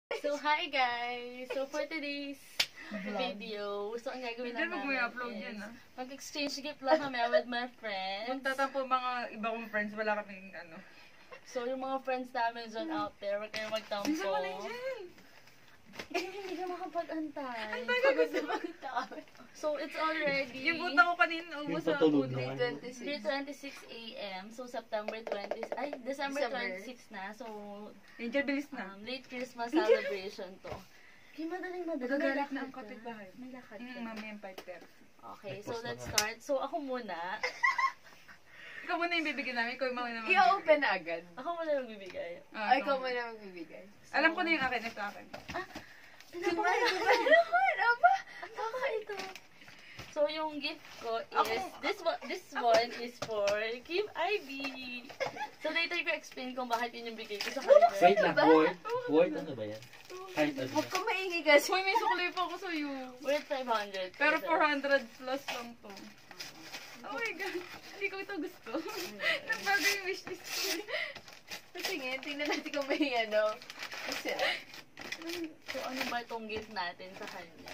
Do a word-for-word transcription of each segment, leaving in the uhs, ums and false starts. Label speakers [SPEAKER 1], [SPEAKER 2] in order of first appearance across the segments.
[SPEAKER 1] So, hi guys! So, for today's video, so ang gagawin lang namin is mag-exchange gift lang kami with my friends.
[SPEAKER 2] Magtatampo mga iba kong friends, wala kaming ano.
[SPEAKER 1] So, yung mga friends namin dyan out there, wag kayo magtampo.
[SPEAKER 2] Bisa mo na yun!
[SPEAKER 1] Eh, hindi ka makapag-antay.
[SPEAKER 2] Antay ka gusto
[SPEAKER 1] mag-antay. So, it's already
[SPEAKER 2] yung buta ko kanina, ubos na ako.
[SPEAKER 1] three twenty-six a m So, September twentieth, ay, December twenty-sixth na. So,
[SPEAKER 2] Angel, bilis na.
[SPEAKER 1] Um, late Christmas celebration to. Okay, madaling madaling.
[SPEAKER 2] Magagalit na ang kapitbahay.
[SPEAKER 1] May lakad
[SPEAKER 2] Mm,
[SPEAKER 1] ka.
[SPEAKER 2] mami yung fighter.
[SPEAKER 1] Okay, so let's start. So, ako muna.
[SPEAKER 2] Ikaw muna yung bibigyan namin, ikaw yung mga naman.
[SPEAKER 3] I-open na agad.
[SPEAKER 1] Ako muna yung bibigay.
[SPEAKER 2] Ah,
[SPEAKER 3] Ay, ikaw muna magbibigay.
[SPEAKER 1] So,
[SPEAKER 2] alam ko na yung akin, ito akin.
[SPEAKER 1] Ah,
[SPEAKER 3] Diba?
[SPEAKER 1] pinapakita.
[SPEAKER 3] Ano ba?
[SPEAKER 1] Ang baka ito. So, yung gift ko is, this one, this one is for Kim Ivy. So, later ko explain kung bakit yun yung bigay ko sa kanya.
[SPEAKER 4] Wait lang, word? Word ano ba yan? Kahit ano.
[SPEAKER 3] Huwag ka maingay kasi.
[SPEAKER 2] Uy, may suklay pa ako sa'yo.
[SPEAKER 1] Worth five hundred.
[SPEAKER 2] Pero four hundred plus lang to. Oh my God, hindi ko ito gusto. Nagbago yung wishlist ko.
[SPEAKER 3] Tingin, tingnan natin kung may ano. Kasi,
[SPEAKER 1] So, ano ba itong gift natin sa kanya?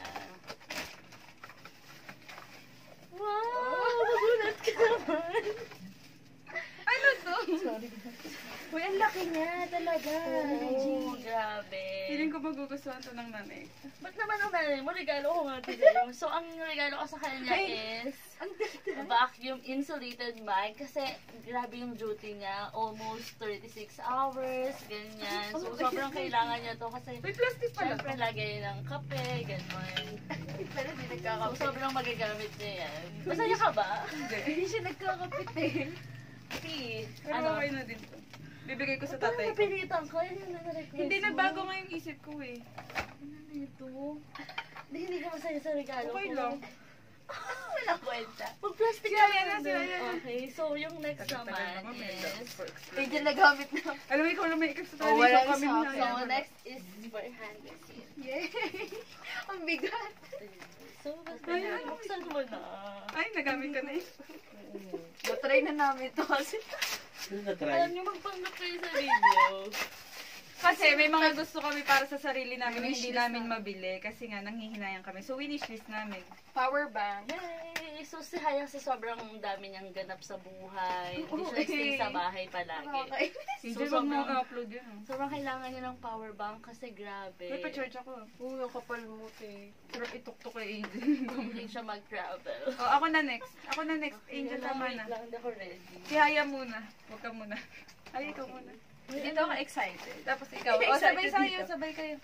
[SPEAKER 1] Wow! Magulat ka naman!
[SPEAKER 2] Ano to?
[SPEAKER 1] Sorry.
[SPEAKER 3] uy, ang laki niya talaga.
[SPEAKER 1] Oh, grabe.
[SPEAKER 2] Feeling ko magugustuhan to ng nanay.
[SPEAKER 1] Ba't naman ang nanay mo? Regalo ko nga ito. So, ang regalo ko sa kanya
[SPEAKER 3] Ay,
[SPEAKER 1] is
[SPEAKER 3] ang ganda.
[SPEAKER 1] vacuum insulated mic. Kasi, grabe yung duty niya. Almost thirty-six hours, ganyan. So, sobrang kailangan niya to kasi
[SPEAKER 2] May plastic pala.
[SPEAKER 1] syempre lagay ng kape, gano'n.
[SPEAKER 3] Pero di
[SPEAKER 1] So,
[SPEAKER 3] nagkakapit.
[SPEAKER 1] sobrang magagamit niya yan. Masaya ka ba?
[SPEAKER 2] Hindi.
[SPEAKER 3] Hindi siya nagkakapit eh.
[SPEAKER 1] Si,
[SPEAKER 2] Pero
[SPEAKER 1] ano?
[SPEAKER 2] okay na din to. Bibigay ko sa
[SPEAKER 1] Parang
[SPEAKER 2] tatay ko.
[SPEAKER 1] napilitan ko. Yan yung na-request
[SPEAKER 2] Hindi,
[SPEAKER 1] mo.
[SPEAKER 2] nagbago nga yung isip ko eh.
[SPEAKER 1] Ano na ito? Hindi, hindi ka masaya sa regalo
[SPEAKER 2] Okay
[SPEAKER 1] ko.
[SPEAKER 2] lang.
[SPEAKER 3] Wala kwenta.
[SPEAKER 1] Mag-plastic
[SPEAKER 2] Sila
[SPEAKER 1] ka
[SPEAKER 2] yan na,
[SPEAKER 1] lang
[SPEAKER 2] sila
[SPEAKER 1] doon.
[SPEAKER 2] yan.
[SPEAKER 1] Okay, so yung next
[SPEAKER 2] Tagal-tagal
[SPEAKER 1] naman
[SPEAKER 2] naman, may
[SPEAKER 1] is...
[SPEAKER 2] love for experience.
[SPEAKER 3] Angel nagamit na.
[SPEAKER 2] Alam mo, ikaw lang may ikip sa
[SPEAKER 3] Oh,
[SPEAKER 2] tayo.
[SPEAKER 3] wala
[SPEAKER 2] Ikaw kami
[SPEAKER 3] isa.
[SPEAKER 2] na.
[SPEAKER 1] So, next is for hand receipt.
[SPEAKER 3] Yay! Ang bigat.
[SPEAKER 1] So, basta yan. Buksan mo na.
[SPEAKER 2] Ay, nagamit ka na eh.
[SPEAKER 3] Matry na namin to kasi.
[SPEAKER 4] Ano na try?
[SPEAKER 1] Alam niyo, magpanggap kayo sa video.
[SPEAKER 2] Kasi may mga gusto kami para sa sarili namin na
[SPEAKER 3] Wish
[SPEAKER 2] hindi
[SPEAKER 3] list
[SPEAKER 2] namin
[SPEAKER 3] na.
[SPEAKER 2] mabili. Kasi nga, nanghihinayang kami. So, winish list namin.
[SPEAKER 3] Power bank.
[SPEAKER 1] Yay! So, si Hayang sa sobrang dami niyang ganap sa buhay. Hindi siya
[SPEAKER 2] Okay.
[SPEAKER 1] nagstay sa bahay palagi.
[SPEAKER 3] Nakakainis.
[SPEAKER 2] Hindi,
[SPEAKER 1] So,
[SPEAKER 2] wag mo
[SPEAKER 1] sobrang-
[SPEAKER 2] upload yun. oh.
[SPEAKER 1] Sobrang kailangan niya ng power bank kasi grabe.
[SPEAKER 2] May pa-charge ako.
[SPEAKER 3] Uy, ang kapal mo, te.
[SPEAKER 2] Pero ituktok kay Angel.
[SPEAKER 1] Hindi siya mag-travel.
[SPEAKER 2] oh, ako na next. Ako na next. Angel,
[SPEAKER 1] Wait lang,
[SPEAKER 2] tama
[SPEAKER 1] wait
[SPEAKER 2] na.
[SPEAKER 1] lang, hindi ako ready.
[SPEAKER 2] Si Haya muna. Huwag ka muna. Ay, ikaw muna.
[SPEAKER 3] Dito ako excited.
[SPEAKER 2] Tapos ikaw.
[SPEAKER 3] Excited
[SPEAKER 2] O, sabay
[SPEAKER 3] dito.
[SPEAKER 2] sa'yo. Sabay kayo.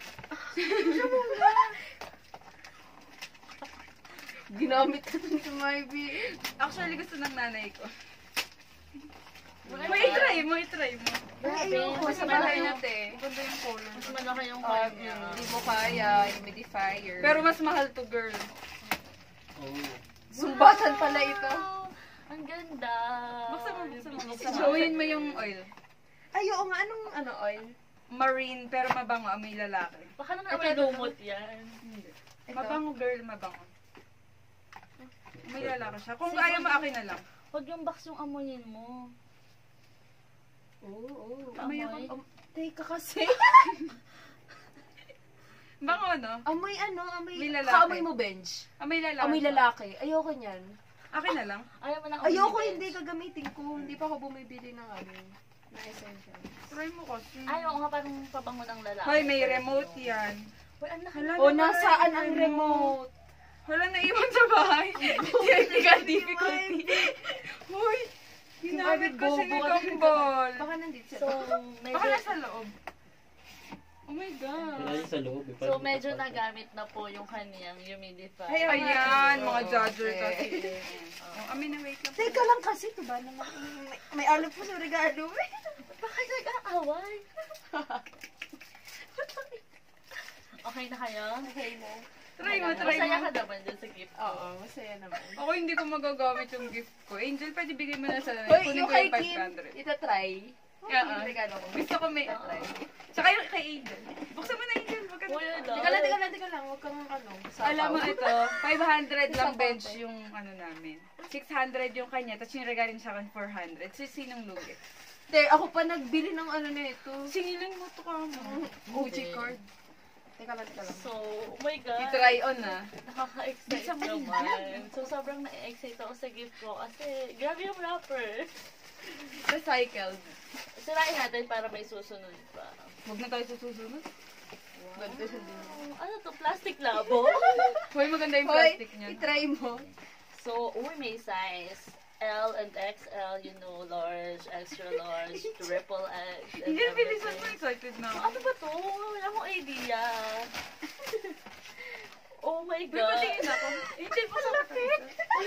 [SPEAKER 3] Ginamit ka dun sa Maybe.
[SPEAKER 2] Actually, gusto ng nanay ko.
[SPEAKER 1] Wala
[SPEAKER 2] Mo,
[SPEAKER 1] na.
[SPEAKER 2] i-try mo, i-try mo.
[SPEAKER 1] Grabe,
[SPEAKER 3] Ayoko,
[SPEAKER 1] mas
[SPEAKER 3] sa
[SPEAKER 1] malaki
[SPEAKER 3] bahay
[SPEAKER 1] yung,
[SPEAKER 3] natin.
[SPEAKER 2] Maganda yung color.
[SPEAKER 1] mas malaki yung
[SPEAKER 3] Um,
[SPEAKER 1] kanya.
[SPEAKER 3] Hindi mo kaya, humidifier.
[SPEAKER 2] Pero mas mahal to, girl.
[SPEAKER 4] Oh.
[SPEAKER 3] sumbatan pala ito.
[SPEAKER 1] Wow! Ang ganda!
[SPEAKER 2] Buksan mo, buksan mo.
[SPEAKER 1] Buksan mo.
[SPEAKER 2] Showin mo yung oil.
[SPEAKER 3] Ay, oo nga. Anong ano, oil?
[SPEAKER 2] Marine, pero mabango. Amoy lalaki.
[SPEAKER 1] Baka naman may lumot yan.
[SPEAKER 2] Hindi.
[SPEAKER 3] Ito?
[SPEAKER 2] Mabango, girl. Mabango. Amoy lalaki siya. Kung
[SPEAKER 1] Sige.
[SPEAKER 2] ayaw mo, akin na lang.
[SPEAKER 1] Huwag yung box yung amoyin mo.
[SPEAKER 3] Oo, oo.
[SPEAKER 2] Amoy ako.
[SPEAKER 1] Amoy.
[SPEAKER 3] Um, teka kasi.
[SPEAKER 2] Bango, no?
[SPEAKER 3] amoy ano, amoy...
[SPEAKER 2] May lalaki.
[SPEAKER 3] Kaamoy mo, bench.
[SPEAKER 2] Amoy lalaki.
[SPEAKER 3] Amoy
[SPEAKER 2] siya.
[SPEAKER 3] lalaki. Ayoko niyan.
[SPEAKER 2] Akin na lang.
[SPEAKER 1] Ayaw mo na
[SPEAKER 3] Ayoko, hindi gagamitin ko. Hindi pa ako bumibili ng ano. Na essential.
[SPEAKER 2] Try mo kasi.
[SPEAKER 1] Ayaw nga parang pabango ng lalaki.
[SPEAKER 2] Hoy, may remote yan.
[SPEAKER 1] Uy, ang laki.
[SPEAKER 2] Hala,
[SPEAKER 3] O,
[SPEAKER 2] nawala
[SPEAKER 3] nasaan
[SPEAKER 2] yung
[SPEAKER 3] ang remote?
[SPEAKER 2] Wala na iwan sa bahay. Technical difficulty. Hoy, ginamit ko siya ni
[SPEAKER 3] Bobo.
[SPEAKER 2] Kambal.
[SPEAKER 3] Baka nandito
[SPEAKER 1] So,
[SPEAKER 3] siya.
[SPEAKER 1] medyo,
[SPEAKER 2] Baka nasa loob. Oh my God.
[SPEAKER 4] Wala yun sa loob. eh.
[SPEAKER 1] so
[SPEAKER 4] Parang
[SPEAKER 1] medyo
[SPEAKER 4] kapal.
[SPEAKER 1] nagamit na po yung kaniyang humidifier.
[SPEAKER 3] Ay,
[SPEAKER 2] Ayan, mga
[SPEAKER 3] Oo,
[SPEAKER 2] judger
[SPEAKER 3] okay.
[SPEAKER 2] kasi. Oh, amin na wait lang.
[SPEAKER 3] Teka lang kasi, diba naman? May, may alap po sa regalo.
[SPEAKER 1] Bakit nag-aaway? Okay na kayo?
[SPEAKER 3] Okay na.
[SPEAKER 2] Try mo, try
[SPEAKER 1] Masaya
[SPEAKER 2] mo.
[SPEAKER 1] ka naman dun sa gift.
[SPEAKER 3] Oo, masaya naman.
[SPEAKER 2] Ako hindi ko magagamit yung gift ko. Angel, pwede bigay mo na sa
[SPEAKER 3] Hoy,
[SPEAKER 2] kunin
[SPEAKER 3] yung
[SPEAKER 2] ko
[SPEAKER 3] kay
[SPEAKER 2] yung
[SPEAKER 3] Kim,
[SPEAKER 2] five hundred.
[SPEAKER 3] itatry.
[SPEAKER 2] Yeah,
[SPEAKER 3] Yung
[SPEAKER 2] ah.
[SPEAKER 3] regalo ko.
[SPEAKER 2] Gusto ko may try. Tsaka yung kay Angel. Buksan mo na Angel. Wag ka
[SPEAKER 1] Wala
[SPEAKER 2] na.
[SPEAKER 1] lang.
[SPEAKER 3] Teka lang, teka lang, teka lang. Huwag kang ano. sapaw.
[SPEAKER 2] Alam mo ito, five hundred lang
[SPEAKER 3] Isang
[SPEAKER 2] bench
[SPEAKER 3] bote.
[SPEAKER 2] yung ano namin. six hundred yung kanya, tapos yung regalin sa akin four hundred. So, sinong lugi?
[SPEAKER 3] Te, ako pa nagbili ng ano na ito.
[SPEAKER 2] Singilin mo to ka mo.
[SPEAKER 3] Gucci card. Teka lang, teka lang.
[SPEAKER 1] So, oh my God.
[SPEAKER 2] I-try on ah.
[SPEAKER 1] Nakaka-excite naman. So, sobrang na-excite ako sa gift ko kasi grabe yung wrapper.
[SPEAKER 2] Recycled.
[SPEAKER 1] Sirain natin para may susunod pa.
[SPEAKER 2] Huwag na tayo sa susunod.
[SPEAKER 3] Ganda siya din.
[SPEAKER 1] Oh, ano to? Plastic labo?
[SPEAKER 2] Hoy, maganda yung
[SPEAKER 3] Hoy,
[SPEAKER 2] plastic niya.
[SPEAKER 3] i-try mo.
[SPEAKER 1] So, uy, may size. L and X L, you know, large, extra large, triple X, and
[SPEAKER 2] Hindi, bilisan mo.
[SPEAKER 1] everything.
[SPEAKER 2] Excited na
[SPEAKER 1] So,
[SPEAKER 2] ako.
[SPEAKER 1] ano ba to? Wala akong idea. Oh my
[SPEAKER 2] May
[SPEAKER 1] God.
[SPEAKER 2] patingin ako.
[SPEAKER 1] Hindi pa sa lapit.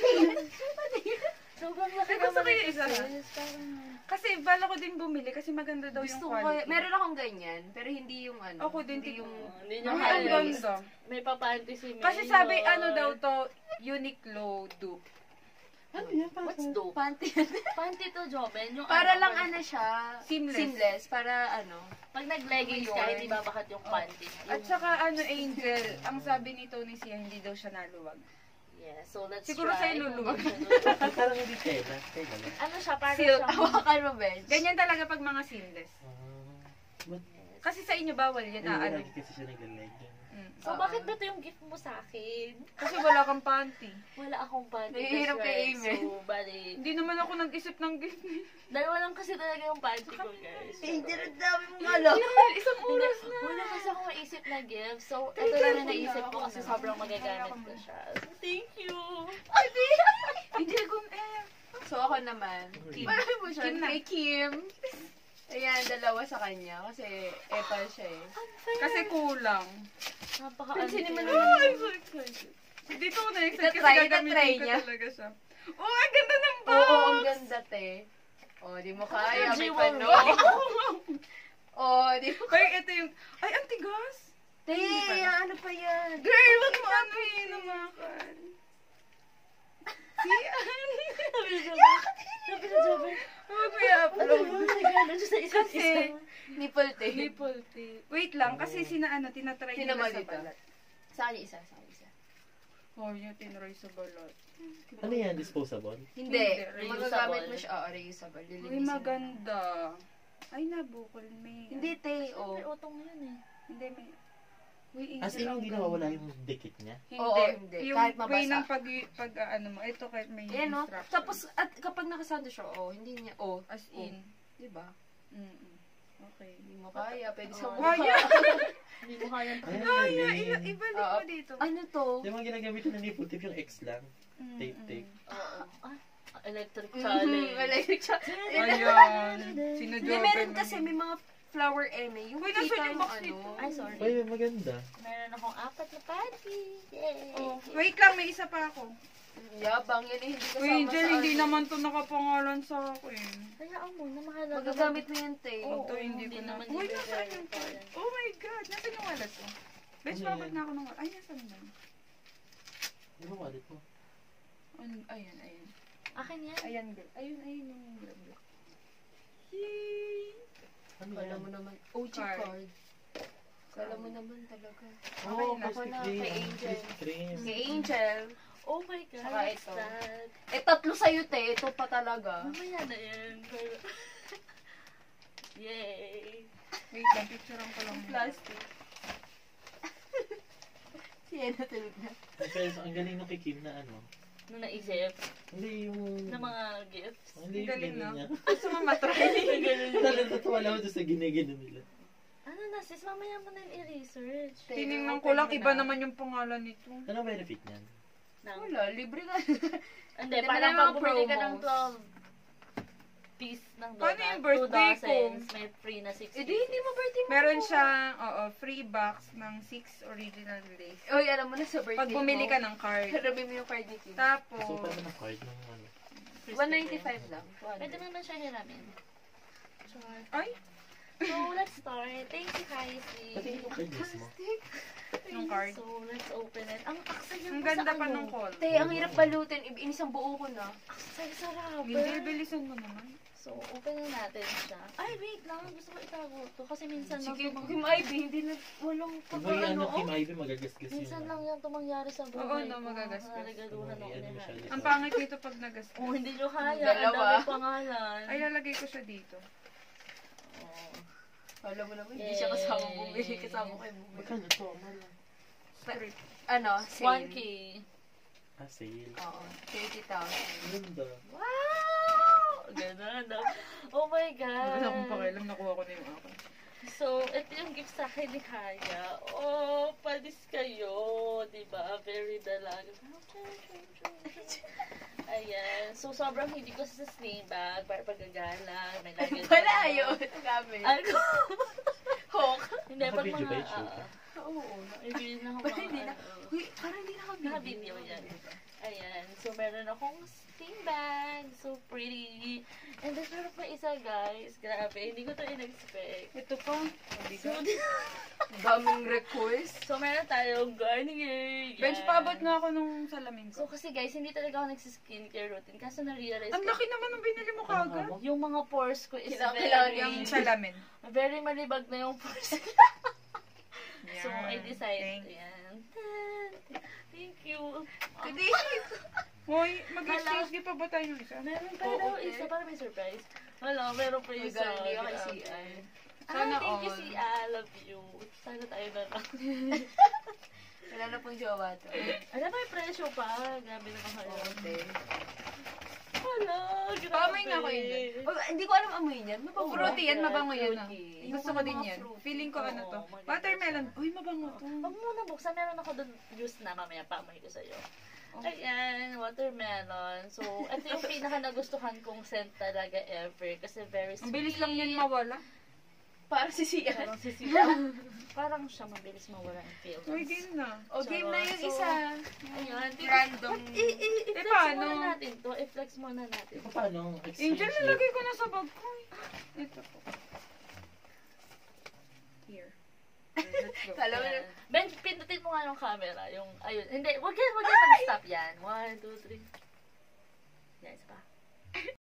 [SPEAKER 1] Sobrang laki
[SPEAKER 2] Ay, gusto
[SPEAKER 1] naman
[SPEAKER 2] ko yung
[SPEAKER 1] ito,
[SPEAKER 2] isa, ha?
[SPEAKER 1] sis. Parang,
[SPEAKER 2] Kasi bala ko din bumili kasi maganda daw
[SPEAKER 3] Gusto
[SPEAKER 2] yung
[SPEAKER 3] ko
[SPEAKER 2] quality.
[SPEAKER 3] kaya, meron akong ganyan, pero hindi yung ano.
[SPEAKER 2] Ako din,
[SPEAKER 3] hindi
[SPEAKER 2] yung...
[SPEAKER 3] yung...
[SPEAKER 1] uh, hindi nyo
[SPEAKER 2] Ay, ang
[SPEAKER 1] kaya.
[SPEAKER 2] ganda.
[SPEAKER 1] May papanty si Mayor.
[SPEAKER 2] Kasi sabi, ano daw to, Uniqlo dupe.
[SPEAKER 4] Ano yan?
[SPEAKER 1] What's dope?
[SPEAKER 3] Panty.
[SPEAKER 1] Panty to, Joben. Yung
[SPEAKER 3] Para
[SPEAKER 1] ano,
[SPEAKER 3] lang
[SPEAKER 1] parang-
[SPEAKER 3] ano siya,
[SPEAKER 2] Seamless.
[SPEAKER 3] seamless. Para ano.
[SPEAKER 1] Pag nag-leggings ka, hindi babakat yung panty.
[SPEAKER 2] At saka ano, Angel, ang sabi ni Tony siya, hindi daw siya naluwag.
[SPEAKER 1] Yeah, so let's
[SPEAKER 2] Siguro
[SPEAKER 1] try.
[SPEAKER 2] sa'yo luluwag.
[SPEAKER 4] Ay, parang hindi tela. Tela lang.
[SPEAKER 1] Ano siya, parang
[SPEAKER 2] Silk.
[SPEAKER 1] siyang...
[SPEAKER 3] Hawakan mo, Ben.
[SPEAKER 2] Ganyan talaga pag mga seamless.
[SPEAKER 4] Ah, but,
[SPEAKER 2] Kasi sa inyo bawal yan,
[SPEAKER 4] hindi
[SPEAKER 2] ah, ano.
[SPEAKER 4] lagi kasi siya nagla-legging.
[SPEAKER 2] Mm.
[SPEAKER 1] So, bakit ba ito yung gift mo sa akin?
[SPEAKER 2] Kasi wala kang panty.
[SPEAKER 1] Wala akong panty.
[SPEAKER 3] Nahihirap
[SPEAKER 1] that's
[SPEAKER 3] kay
[SPEAKER 1] right.
[SPEAKER 3] Amen.
[SPEAKER 1] So, bali,
[SPEAKER 2] Hindi naman ako nag-isip ng gift ni.
[SPEAKER 1] dalawa lang kasi talaga yung panty ko, guys.
[SPEAKER 3] Angel, ang dami mong malo.
[SPEAKER 2] Isang
[SPEAKER 1] Hindi,
[SPEAKER 2] oras na.
[SPEAKER 1] wala kasi akong maisip na gift. So, ito
[SPEAKER 2] Thank
[SPEAKER 1] lang
[SPEAKER 2] you.
[SPEAKER 1] na naisip ko kasi
[SPEAKER 2] Ako na.
[SPEAKER 1] sobrang magagamit
[SPEAKER 2] Ako
[SPEAKER 1] ko
[SPEAKER 2] na.
[SPEAKER 1] siya. So, thank you.
[SPEAKER 2] Hindi ko, eh.
[SPEAKER 3] So, ako naman. Kim.
[SPEAKER 2] Marami mo siya.
[SPEAKER 3] Kim na. Kay Kim. Ayan, dalawa sa kanya. Kasi epal siya eh.
[SPEAKER 2] Kasi kulang.
[SPEAKER 1] Napaka
[SPEAKER 3] Pansinin mo
[SPEAKER 1] unfair.
[SPEAKER 3] naman.
[SPEAKER 2] I'm so excited. Dito ko na-excited kasi
[SPEAKER 3] Itatry, itatry
[SPEAKER 2] gagamitin ko
[SPEAKER 3] niya.
[SPEAKER 2] talaga siya. Oh, ang ganda ng box!
[SPEAKER 3] Oo, ang ganda, te. Oh, di mo kaya. May
[SPEAKER 1] Jewelry.
[SPEAKER 3] pano. Oh, di mo
[SPEAKER 2] Kaya ito yung, ay, ang tigas!
[SPEAKER 3] Te, ano pa yan?
[SPEAKER 2] Girl, wag mo ano yun, namakan. Si Ann.
[SPEAKER 1] Sabi na Joben.
[SPEAKER 2] Wag mo i-upload.
[SPEAKER 1] Nagano siya sa isa't
[SPEAKER 2] Kasi,
[SPEAKER 1] isa.
[SPEAKER 3] Nipple tape.
[SPEAKER 2] nipple tape. Wait lang, kasi sina ano, tinatry
[SPEAKER 3] Sino
[SPEAKER 2] nila
[SPEAKER 3] ba
[SPEAKER 2] sa
[SPEAKER 3] dito?
[SPEAKER 2] balat.
[SPEAKER 3] Sa kanya isa, sa kanya isa.
[SPEAKER 2] Oh, yun, tinry sa balat.
[SPEAKER 4] Ano yan? Disposable?
[SPEAKER 3] Hindi.
[SPEAKER 2] Hindi,
[SPEAKER 3] Magagamit
[SPEAKER 1] reusable.
[SPEAKER 3] mo siya. Oo, reusable.
[SPEAKER 2] Uy,
[SPEAKER 3] Lilinisin mo.
[SPEAKER 2] maganda. Ay, nabukol. May...
[SPEAKER 3] Hindi, te.
[SPEAKER 1] May
[SPEAKER 3] Oh.
[SPEAKER 1] utong yun eh.
[SPEAKER 2] Hindi, may... Uy,
[SPEAKER 4] As in,
[SPEAKER 2] ang
[SPEAKER 4] hindi
[SPEAKER 2] ganda.
[SPEAKER 4] nawawala yung dikit niya.
[SPEAKER 2] Hindi.
[SPEAKER 3] Oo, hindi.
[SPEAKER 2] Yung
[SPEAKER 3] Kahit
[SPEAKER 2] way
[SPEAKER 3] mabasa.
[SPEAKER 2] ng pag, pag ah, ano mo, ito kahit may
[SPEAKER 3] Ayan, no?
[SPEAKER 2] instruction.
[SPEAKER 3] Tapos, at kapag nakasando siya, oh, hindi niya, oh,
[SPEAKER 2] As in.
[SPEAKER 3] diba?
[SPEAKER 2] Mm-mm. Okay.
[SPEAKER 3] Hindi mo kaya, pwede sa
[SPEAKER 1] Oo.
[SPEAKER 3] mukha.
[SPEAKER 2] Kaya!
[SPEAKER 1] Hindi mo kayang
[SPEAKER 4] Ay,
[SPEAKER 2] Kaya!
[SPEAKER 4] galing.
[SPEAKER 2] Ila- Ibalik
[SPEAKER 3] Oo.
[SPEAKER 2] mo dito.
[SPEAKER 3] Ano to?
[SPEAKER 4] Di ba ginagamit na nipple tip yung X lang?
[SPEAKER 2] Mm-mm.
[SPEAKER 4] Tape, tape.
[SPEAKER 1] Oo. Ah, electric
[SPEAKER 3] Mhm,
[SPEAKER 1] challenge.
[SPEAKER 3] electric siya.
[SPEAKER 2] Ayan.
[SPEAKER 3] Hindi,
[SPEAKER 2] Sinujoben
[SPEAKER 3] meron
[SPEAKER 2] mo
[SPEAKER 3] kasi
[SPEAKER 2] yun.
[SPEAKER 3] may mga flower eme. Yung
[SPEAKER 2] Uy, nasa
[SPEAKER 3] kita
[SPEAKER 2] yung
[SPEAKER 3] yung
[SPEAKER 2] box
[SPEAKER 3] ano.
[SPEAKER 2] nito.
[SPEAKER 1] Ay, sorry.
[SPEAKER 4] Ay, maganda.
[SPEAKER 1] Meron akong apat na panty. Yay!
[SPEAKER 2] Oh, wait lang, may isa pa ako.
[SPEAKER 3] Yabang yan eh, hindi kasama
[SPEAKER 2] Uy, Angel,
[SPEAKER 3] sa
[SPEAKER 2] hindi
[SPEAKER 3] ano.
[SPEAKER 2] naman to nakapangalan sa akin.
[SPEAKER 1] Hayaan mo na mahalaga.
[SPEAKER 3] Magagamit mo yan, te.
[SPEAKER 1] Oo,
[SPEAKER 2] Ito, hindi ko na.
[SPEAKER 1] naman
[SPEAKER 2] Uy,
[SPEAKER 1] i-verify
[SPEAKER 2] nasaan yung
[SPEAKER 1] pa yan.
[SPEAKER 2] Oh my God, nasaan yung wallet ko? Bitch,
[SPEAKER 4] Ano
[SPEAKER 2] babag
[SPEAKER 4] yan?
[SPEAKER 2] na ako ng wallet. Ay, nasaan na?
[SPEAKER 4] Di ba wallet mo?
[SPEAKER 2] Ayun, ayan, ayan.
[SPEAKER 1] Akin yan.
[SPEAKER 2] Ayan, girl. Ayun, ayun yung wallet.
[SPEAKER 4] Ano
[SPEAKER 3] Kala
[SPEAKER 4] yan?
[SPEAKER 3] mo naman, O G
[SPEAKER 2] Card.
[SPEAKER 3] card. Kala mo naman talaga.
[SPEAKER 4] Oh,
[SPEAKER 2] na,
[SPEAKER 3] ako
[SPEAKER 4] Krispy
[SPEAKER 3] na,
[SPEAKER 4] Kreme.
[SPEAKER 3] kay Angel.
[SPEAKER 4] Krispy Kreme.
[SPEAKER 3] Kay Angel.
[SPEAKER 1] Oh my God,
[SPEAKER 3] Saka
[SPEAKER 1] what's
[SPEAKER 3] ito.
[SPEAKER 1] that?
[SPEAKER 3] Eh, tatlo sa'yo, te. Ito pa talaga.
[SPEAKER 1] Mamaya na yan. Pero- Yay!
[SPEAKER 2] Wait lang, picturean ko lang.
[SPEAKER 3] Plastic. Siya na tulog na.
[SPEAKER 4] Ang pero ang galing ng kay Kim na ano.
[SPEAKER 1] Nung naisip
[SPEAKER 4] Hindi yung...
[SPEAKER 1] na mga gifts.
[SPEAKER 4] Hindi yung
[SPEAKER 2] Galing,
[SPEAKER 4] ganun
[SPEAKER 2] no?
[SPEAKER 4] niya.
[SPEAKER 2] Gusto mo matry?
[SPEAKER 4] Talagang natuwa lang ako doon sa ginigino nila.
[SPEAKER 1] Ano na sis, mamaya mo na yung i-research.
[SPEAKER 2] Tinignan ko lang, iba naman yung pangalan nito.
[SPEAKER 4] Ano benefit niyan?
[SPEAKER 1] Nang,
[SPEAKER 3] Wala, libre ka.
[SPEAKER 1] hindi,
[SPEAKER 3] Di ba
[SPEAKER 1] parang
[SPEAKER 3] na
[SPEAKER 1] pag
[SPEAKER 3] mga
[SPEAKER 1] bumili ka ng
[SPEAKER 3] promos?
[SPEAKER 1] twelve piece ng donut,
[SPEAKER 2] Paano yung
[SPEAKER 1] two
[SPEAKER 2] birthday ko?
[SPEAKER 1] dozens, may free na six
[SPEAKER 3] Eh, di,
[SPEAKER 1] pieces.
[SPEAKER 3] hindi mo birthday mo.
[SPEAKER 2] Meron siyang, oo, free box ng six original lace.
[SPEAKER 3] Uy, alam mo na sa birthday
[SPEAKER 2] Pag bumili
[SPEAKER 3] mo.
[SPEAKER 2] ka ng card.
[SPEAKER 3] Harabi mo yung card ni Kim.
[SPEAKER 2] Tapos,
[SPEAKER 4] So, paano ng card ng ano?
[SPEAKER 1] Krispy
[SPEAKER 3] one ninety-five
[SPEAKER 1] Kreme.
[SPEAKER 3] lang.
[SPEAKER 1] Pwede mo naman siya hiramin. Sure.
[SPEAKER 2] ay,
[SPEAKER 1] So, let's start. Thank you, Kaisi.
[SPEAKER 4] Pati yung card mismo.
[SPEAKER 2] yung card.
[SPEAKER 1] So, let's open it. Ang aksay
[SPEAKER 2] Ang
[SPEAKER 1] yung
[SPEAKER 2] ganda
[SPEAKER 1] sa
[SPEAKER 2] pa
[SPEAKER 1] ano.
[SPEAKER 2] ng call.
[SPEAKER 3] Te, ang hirap balutin. I- Inisang buo ko na.
[SPEAKER 1] Aksay sa rubber.
[SPEAKER 2] Hindi, bilisan mo naman.
[SPEAKER 1] So, open na natin siya. Ay, wait lang. Gusto ko itago to. Kasi minsan lang
[SPEAKER 3] Sige,
[SPEAKER 1] tumang...
[SPEAKER 3] Kim Ivy, hindi na, walang
[SPEAKER 4] Iba yung
[SPEAKER 3] pag
[SPEAKER 4] ano,
[SPEAKER 3] ano,
[SPEAKER 4] Kim
[SPEAKER 3] oh.
[SPEAKER 4] Ivy, magagasgas yun.
[SPEAKER 1] Minsan
[SPEAKER 4] ah.
[SPEAKER 1] lang yan tumangyari sa buhay
[SPEAKER 2] Oo,
[SPEAKER 1] ko.
[SPEAKER 2] no, magagasgas.
[SPEAKER 1] Narigaluhan ako
[SPEAKER 4] Ano
[SPEAKER 1] ni
[SPEAKER 4] mo siya,
[SPEAKER 1] Harry.
[SPEAKER 4] di ba?
[SPEAKER 2] Ang pangit nito pag nagastos.
[SPEAKER 1] Oh, hindi nyo kaya.
[SPEAKER 3] Dalawa.
[SPEAKER 1] Ang dami pangalan.
[SPEAKER 2] Ay, lalagay ko siya dito.
[SPEAKER 1] Oh.
[SPEAKER 3] Alam mo naman, hindi siya kasama bumili. Kasama ko yung bumili.
[SPEAKER 4] Magkano to? Mahal lang.
[SPEAKER 3] Ano? Sale.
[SPEAKER 1] one K.
[SPEAKER 4] Ah, sale.
[SPEAKER 3] Oo. thirty thousand.
[SPEAKER 4] Ganda.
[SPEAKER 1] Wow! Ganun. no? Oh my God.
[SPEAKER 2] Wala akong pakialam, nakuha ko na yung akin.
[SPEAKER 1] So, ito yung gift sa akin ni Kaya. Oh, palis kayo. Diba? Very dalaga. Ayan. So, sobrang hindi ko sa sling bag para pagagalang. May lagyan.
[SPEAKER 3] Wala yun. Ang gamit.
[SPEAKER 1] Ano?
[SPEAKER 3] Hawk.
[SPEAKER 1] Hindi, pag
[SPEAKER 4] Naka-video ba
[SPEAKER 1] mga...
[SPEAKER 4] yung shoot?
[SPEAKER 1] ah, Oo. Naka-video na ako
[SPEAKER 3] Ba't
[SPEAKER 1] mga...
[SPEAKER 3] hindi na?
[SPEAKER 1] ano.
[SPEAKER 3] Uy, parang hindi naka-video.
[SPEAKER 1] Naka-video yan. Ayan. So, meron akong sling bag. So pretty. And then, meron pa isa, guys. Grabe. Hindi ko to in-expect.
[SPEAKER 2] Ito pa.
[SPEAKER 1] So,
[SPEAKER 3] Daming request.
[SPEAKER 1] so meron tayong Garnier. Yan.
[SPEAKER 2] Bench, paabot nga ako nung salamin
[SPEAKER 1] So,
[SPEAKER 2] ko.
[SPEAKER 1] kasi guys, hindi talaga ako nagsiskincare routine. Kaso na-realize
[SPEAKER 2] Ang
[SPEAKER 1] ko,
[SPEAKER 2] laki naman ng binili mo kagad.
[SPEAKER 4] Ano?
[SPEAKER 1] yung mga pores ko is
[SPEAKER 3] Kinakailangan
[SPEAKER 1] very,
[SPEAKER 2] Yung salamin.
[SPEAKER 1] very malibag na yung pores ko. So, I
[SPEAKER 2] Yan.
[SPEAKER 1] decided,
[SPEAKER 2] Thank-
[SPEAKER 1] yan. Thank you.
[SPEAKER 3] Kundi.
[SPEAKER 2] Hoy, mag-exchange di pa ba tayo ng isa?
[SPEAKER 1] Meron pa
[SPEAKER 3] Oo,
[SPEAKER 1] daw
[SPEAKER 3] okay.
[SPEAKER 1] isa, para may surprise. Wala, meron pa isa.
[SPEAKER 3] Magaling ako kay
[SPEAKER 1] Grabe.
[SPEAKER 3] C I.
[SPEAKER 2] Sana
[SPEAKER 1] ah, thank you,
[SPEAKER 2] all.
[SPEAKER 1] C I. Love you. Sana tayo na lang.
[SPEAKER 3] Wala na pong jowa to.
[SPEAKER 1] Alam mo, may presyo pa. Grabe naman kayo.
[SPEAKER 3] Okay.
[SPEAKER 1] Wala, grabe.
[SPEAKER 2] Paamoy nga ako yun.
[SPEAKER 3] Oh, hindi ko alam amoy niyan. Mabango ba?
[SPEAKER 2] Fruity yan, mabango yan. ah.
[SPEAKER 1] Fruity.
[SPEAKER 2] Gusto ko din yan. Feeling ko ano to.
[SPEAKER 1] Oo, maganda
[SPEAKER 2] Watermelon.
[SPEAKER 1] siya.
[SPEAKER 2] Uy, mabango to.
[SPEAKER 1] Huwag mo na buksan. Meron ako doon juice na mamaya paamoy ko sa'yo.
[SPEAKER 2] Oh.
[SPEAKER 1] Ayan, watermelon. So, ito yung pinaka nagustuhan kong scent talaga ever. Kasi very sweet.
[SPEAKER 2] Ang bilis lang yan mawala.
[SPEAKER 3] Para si C I.
[SPEAKER 1] Parang sisiya. Parang siya mabilis mawala ang feelings.
[SPEAKER 2] Uy, game na.
[SPEAKER 3] O, game na yung
[SPEAKER 1] So,
[SPEAKER 3] isa.
[SPEAKER 1] Ayun.
[SPEAKER 3] Random.
[SPEAKER 1] But, i- i-
[SPEAKER 2] Eh,
[SPEAKER 1] i-flex
[SPEAKER 2] paano?
[SPEAKER 1] muna natin to. I-flex muna natin.
[SPEAKER 4] Paano? Exchange
[SPEAKER 2] Angel,
[SPEAKER 4] gift?
[SPEAKER 2] nalagay ko na sa bag ko. Ito po. Here. Let's go.
[SPEAKER 3] Kala mo na.
[SPEAKER 1] Ayan. Ben, pindutin mo nga yung camera. Yung, ayun. Hindi, wag yan, wag yan mag-stop yan. One, two, three. Yan, isa pa.